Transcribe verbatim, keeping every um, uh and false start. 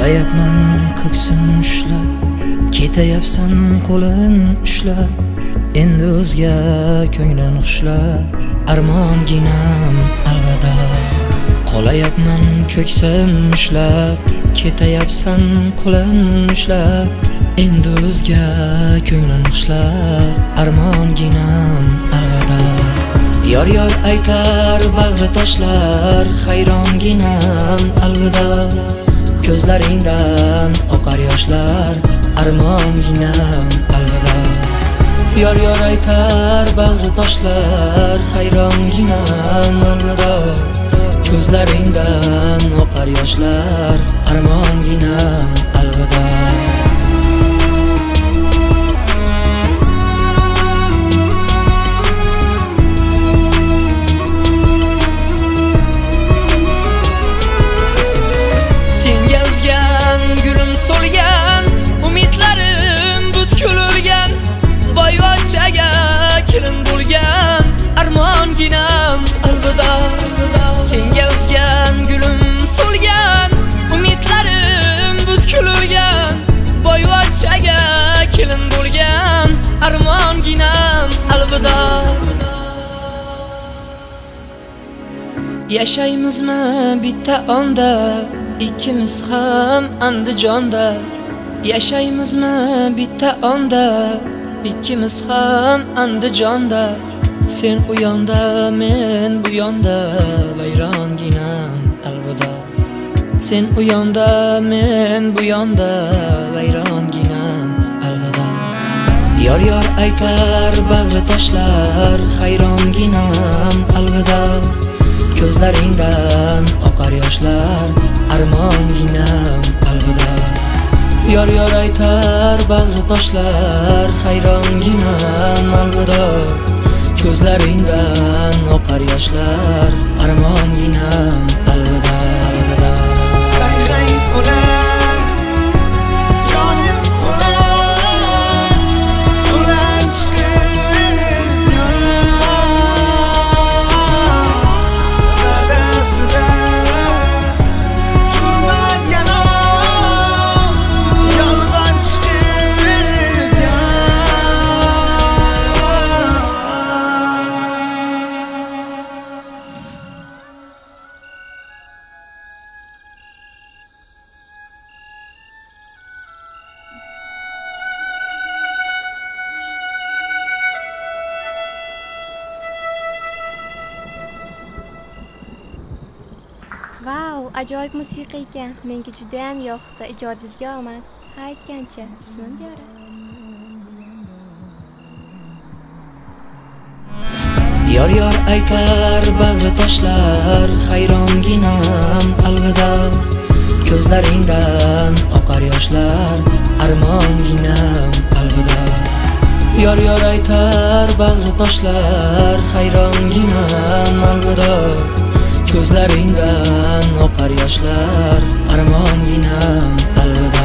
Qolayapman ko'ksim ushlab, ketayapsan qo'lin ushlab, endi o'zga ko'nglim ushlab, armonginam alvida. Qolayapman ko'ksim ushlab, ketayapsan qo'lin ushlab, endi o'zga ko'nglim ushlab, armonginam alvida. Yor yor aytar bag'ri toshlar, hayronginam alvida. Ko'zlaringdan oqar yoshlar, armonginam alvida. Yor yor aytar bag'ri toshlar, hayronginam alvida. Ko'zlaringdan oqar yoshlar, armonginam alvida. Solgan umidlarim butkul o'lgan, boyvachchaga kelin bo'lgan, armonginam alvida. Senga o'sgan gulim solgan, umidlarim butkul o'lgan, boyvachchaga kelin bo'lgan, armonginam alvida. Yashaymizmi bitta onda, ikkimiz ham Andijonda. Yashaymizmi bitta onda, ikkimiz ham Andijonda. Sen u yonda, men bu yonda, vayronginam alvida. Sen u yonda, men bu yonda, vayronginam alvida. Yor yor aytar bag'ri toshlar, hayronginam alvida. Ko'zlaringdan oqar yoshlar, armonginam alvida. Yor yor aytar bag'ri toshlar, hayronginam alvida. Ko'zlaringdan oqar yoshlar, armonginam alvida, alvida. Vau, ajoyib musiqa ekan. Menga juda ham yoqdi. Ijodingizga omad. Ha, aytgancha, ismim Diyora. Yor yor aytar bag'ri toshlar, hayronginam alvida. Ko'zlaringdan oqar yoshlar, armonginam alvida. Yor yor aytar bag'ri toshlar, hayronginam alvida. Ko'zlaringdan oqar yoshlar, armonginam alvida.